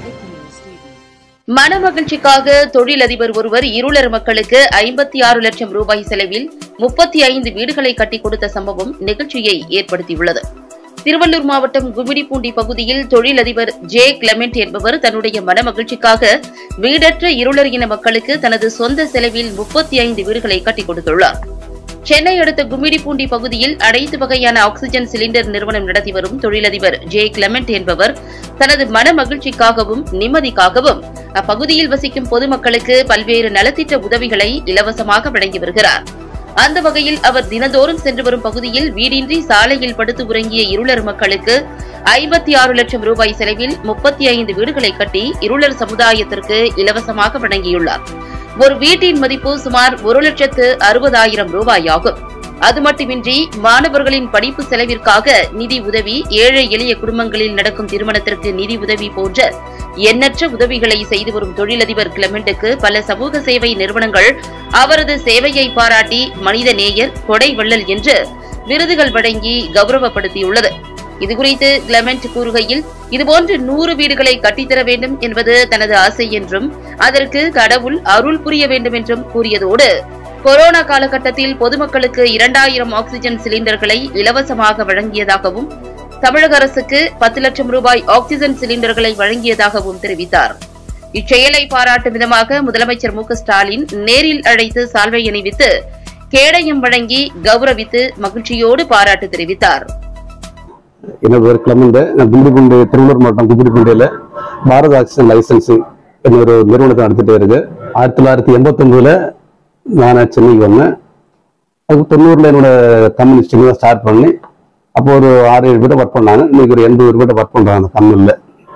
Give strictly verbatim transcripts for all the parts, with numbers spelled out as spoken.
மனமகிழ்ச்சிக்காக தொழிலதிபர் ஒருவர் இருளர் மக்களுக்கு ஐம்பத்தி ஆறு லட்சம் ரூபாய் செலவில் முப்பத்தி ஐந்து வீடுகளை கட்டிக் கொடுத்த சம்பவம் நிகழ்ச்சியை ஏற்படுத்தியுள்ளது. திருவள்ளூர் மாவட்டம் கும்மிடிப்பூண்டி பகுதியில் தொழிலதிபர் ஜே கிளமெண்ட் என்பவர் தன்னுடைய மனமகிழ்ச்சிக்காக வீடற்ற இருளர் இன மக்களுக்கு தனது சொந்த செலவில் முப்பத்தி ஐந்து வீடுகளை கட்டிக் கொடுத்துள்ளார். சென்னை அடுத்த கும்மிடிப்பூண்டி பகுதியில் அனைத்து வகையான ஆக்ஸிஜன் சிலிண்டர் நிறுவனம் நடத்தி வரும் தொழிலதிபர் ஜே கிளமெண்ட் என்பவர் தனது மன மகிழ்ச்சிக்காகவும் நிம்மதிக்காகவும் அப்பகுதியில் வசிக்கும் பொதுமக்களுக்கு பல்வேறு நலத்திட்ட உதவிகளை இலவசமாக வழங்கி வருகிறார். அந்த வகையில் அவர் தினந்தோறும் சென்று வரும் பகுதியில் வீடின்றி சாலையில் படுத்து உறங்கிய இருளர் மக்களுக்கு ஐம்பத்தி ஆறு லட்சம் ரூபாய் செலவில் முப்பத்தி ஐந்து வீடுகளை கட்டி இருளர் சமுதாயத்திற்கு இலவசமாக வழங்கியுள்ளார். ஒரு வீட்டின் மதிப்பு சுமார் ஒரு லட்சத்து அறுபதாயிரம் ரூபாய் ஆகும். அது மட்டுமின்றி மாணவர்களின் படிப்பு செலவிற்காக நிதி உதவி, ஏழை எளிய குடும்பங்களில் நடக்கும் திருமணத்திற்கு நிதி உதவி போன்ற எண்ணற்ற உதவிகளை செய்து வரும் தொழிலதிபர் கிளமெண்டுக்கு பல சமூக சேவை நிறுவனங்கள் அவரது சேவையை பாராட்டி மனித நேயர், கொடை வள்ளல் என்று விருதுகள் வழங்கி கௌரவப்படுத்தியுள்ளது. இதுகுறித்து கிளமெண்ட் கூறுகையில், இதுபோன்று நூறு வீடுகளை கட்டித்தர வேண்டும் என்பது தனது ஆசை என்றும் அதற்கு கடவுள் அருள் புரிய வேண்டும் என்றும் கூறியதோடு, கொரோனா காலகட்டத்தில் பொதுமக்களுக்கு இரண்டாயிரம் ஆக்ஸிஜன் சிலிண்டர்களை இலவசமாக வழங்கியதாகவும் தமிழக அரசுக்கு பத்து லட்சம் ரூபாய் ஆக்ஸிஜன் சிலிண்டர்களை வழங்கியதாகவும் தெரிவித்தார். இச்செயலை பாராட்டும் விதமாக முதலமைச்சர் மு க ஸ்டாலின் நேரில் அழைத்து சால்வை அணிவித்து கேடயம் வழங்கி கௌரவித்து மகிழ்ச்சியோடு பாராட்டு தெரிவித்தார். என்னோட பேர் கிளமெண்ட். நான் கும்மிடிப்பூண்டி திருவள்ளூர் மாவட்டம் கும்மிடிப்பூண்டியில பாரத் ஆக்சிஜன் லைசன்சிங் என்ன ஒரு நிறுவனத்தை நடத்திட்டே இருக்கு. ஆயிரத்தி தொள்ளாயிரத்தி எண்பத்தி ஒன்பதுல நான் சென்னைக்கு வந்தேன். அதுக்கு தொண்ணூறுல என்னோட கம்பெனி ஸ்டார்ட் பண்ணி அப்போ ஒரு ஆறு ஏழு பேர்ட்ட ஒர்க் பண்ணாங்க. இன்னைக்கு ஒரு எண்பது பேர்ட்ட ஒர்க் பண்றாங்க அந்த கம்பெனியில்.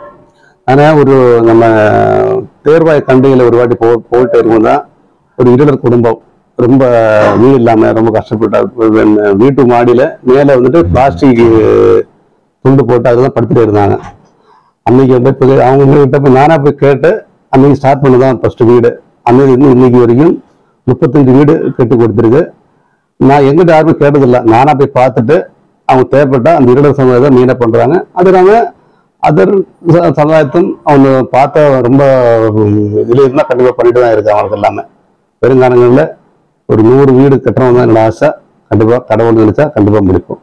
ஆனால் ஒரு நம்ம தேர்வாய் கண்டையில் ஒரு வாட்டி போ போயிட்டு இருக்கும் தான் ஒரு இருளர் குடும்பம் ரொம்ப வீடு இல்லாமல் ரொம்ப கஷ்டப்பட்டா வீட்டு மாடியில் மேலே வந்துட்டு பிளாஸ்டிக் துண்டு போட்டு அதெல்லாம் படுத்துட்டு இருந்தாங்க. அன்னைக்கு வந்து அவங்க கிட்ட போய் நானா போய் கேட்டு அன்னைக்கு ஸ்டார்ட் பண்ணதான் ஃபர்ஸ்ட் வீடு. அன்னைக்கு இருந்து இன்னைக்கு வரைக்கும் முப்பத்தஞ்சு வீடு கட்டி கொடுத்துருக்கு. நான் எங்கிட்ட யாருமே கேட்டதில்லை. நானா போய் பார்த்துட்டு அவங்க தேவைப்பட்டா அந்த இருளர் சமுதாயத்தை மீன பண்றாங்க. அது இல்லாமல் அதர் சமுதாயத்தும் அவங்க பார்த்தா ரொம்ப இதுல இருந்தால் கண்டிப்பாக பண்ணிட்டு தான் இருக்கு. அவங்களுக்கு எல்லாமே பெருங்காலங்களில் ஒரு நூறு வீடு கட்டணும் தான் என்னோட ஆசை. கண்டிப்பாக கடவுள் நினைச்சா கண்டிப்பாக முடிப்போம்.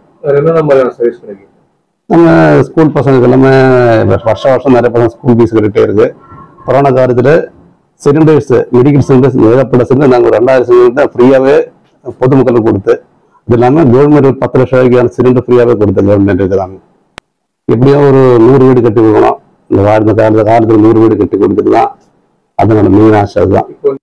நம்ம ஸ்கூல் பசங்களுக்கு எல்லாமே வருஷம் வருஷம் நிறைய பசங்க ஸ்கூல் ஃபீஸ் கட்டிகிட்டே இருக்கு. கொரோனா காலத்தில் சிலிண்டர்ஸ், மெடிக்கல் சிலிண்டர்ஸ் ஏகப்பட்ட சிலிண்டர் நாங்கள் ரெண்டாயிரம் சிலிண்டர் ஃப்ரீயாகவே பொதுமக்களுக்கு கொடுத்து, இது இல்லாமல் கவர்மெண்ட் பத்து லட்சம் ரூபாய்க்கான சிலிண்டர் ஃப்ரீயாகவே கொடுத்த கவர்மெண்ட் இருக்கிறாங்க. எப்படியும் ஒரு நூறு வீடு கட்டி கொடுக்கணும். இந்த வாழ்ந்த காலத்தில் காலத்தில் நூறு வீடு கட்டி கொடுத்துட்டு தான் அதனோட மெயின் ஆசை தான்.